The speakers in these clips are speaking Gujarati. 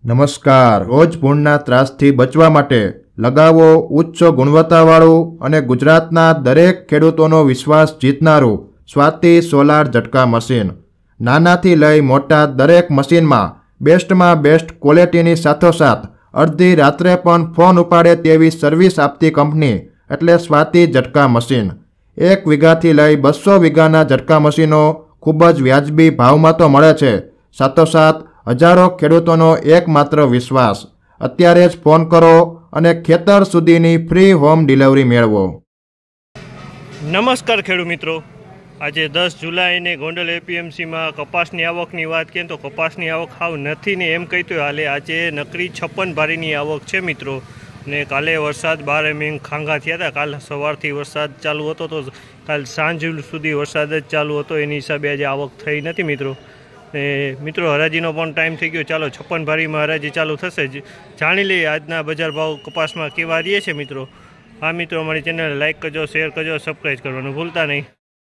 નમસ્કાર। રોજ ભૂણના ત્રાસથી બચવા માટે લગાવો ઉચ્ચ ગુણવત્તાવાળું અને ગુજરાતના દરેક ખેડૂતોનો વિશ્વાસ જીતનારું સ્વાતિ સોલાર ઝટકા મશીન। નાનાથી લઈ મોટા દરેક મશીનમાં બેસ્ટમાં બેસ્ટ ક્વોલિટીની સાથોસાથ અડધી રાત્રે પણ ફોન ઉપાડે તેવી સર્વિસ આપતી કંપની એટલે સ્વાતિ ઝટકા મશીન। 1 વીઘાથી લઈ 200 વીઘાના ઝટકા મશીનો ખૂબ જ વ્યાજબી ભાવમાં તો મળે છે, સાથોસાથ હજારો ખેડૂતોનો એકમાત્ર વિશ્વાસ। અત્યારે જ ફોન કરો અને ખેતર સુધીની ફ્રી હોમ ડિલિવરી મેળવો। નમસ્કાર ખેડૂત મિત્રો, આજે 10 જુલાઈને ગોંડલ એપીએમસીમાં કપાસની આવકની વાત કરીએ તો કપાસની આવક હાવ નથી ને એમ કહી તો હાલે। આજે નકરી 56 ભારીની આવક છે મિત્રો, ને કાલે વરસાદ 12 મેં ખાંગા થયા હતા। કાલ સવારથી વરસાદ ચાલુ હતો તો કાલ સાંજ સુધી વરસાદ જ ચાલુ હતો, એની હિસાબે આજે આવક થઈ નથી મિત્રો। મિત્રો હરાજીનો પણ ટાઈમ થઈ ગયો, ચાલો 56 ભારીમાં હરાજી ચાલુ થશે। જાણી લઈએ આજના બજાર ભાવ કપાસમાં કેવા રહે છે મિત્રો। હા મિત્રો, અમારી ચેનલ લાઈક કરજો, શેર કરજો, સબસ્ક્રાઈબ કરવાનું ભૂલતા નહીં।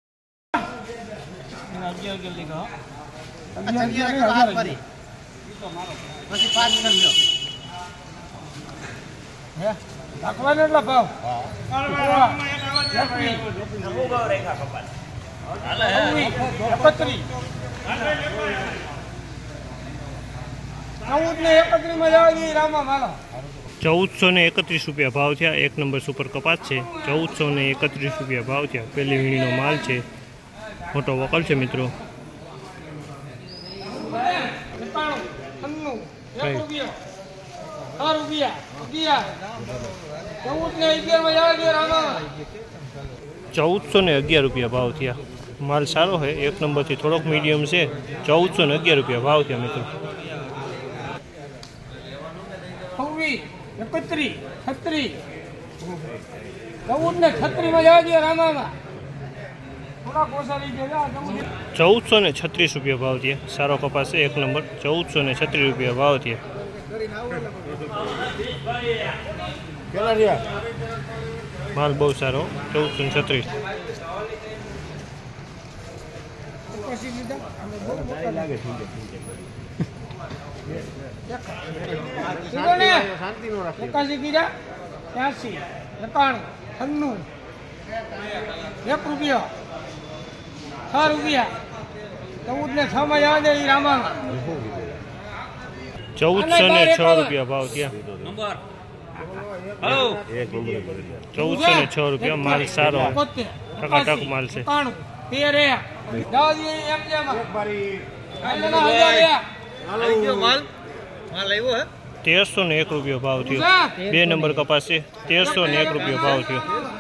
₹1431 ભાવ થયા। 1 નંબર સુપર કપાસ છે, ₹1431 ભાવ થયા। પહેલી વીણીનો માલ છે, મોટો વકલ છે મિત્રો। ₹1411 ભાવ થયા। માલ સારો છે, 1 નંબરથી થોડોક મીડિયમ છે। ₹1411 ભાવ થયા મિત્રો। 1436 ભાવ થયા। સારો કપાસ છે, 1 નંબર। ₹1436 ભાવ થયા। માલ બહુ સારો, 1436। ₹1406 ભાવ થયા। ₹1406 માલ સારો, ટકાટક માલ છે। 1301 ભાવ થયો। 2 નંબર કપાસ છે, 1301 ભાવ થયો।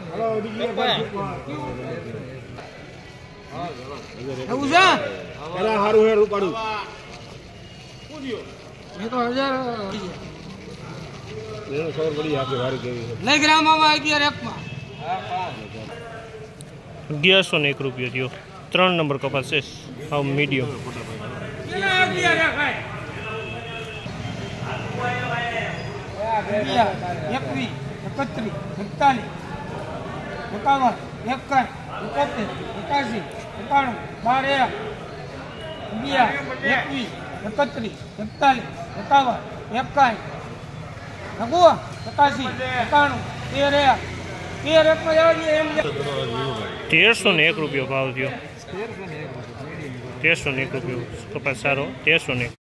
₹1101 થયો। 3 નંબર કપાસ છે, હાવ મીડિયમ। ₹1301 ભાવ થયો। ₹1301 કપાસ સારો, 1301।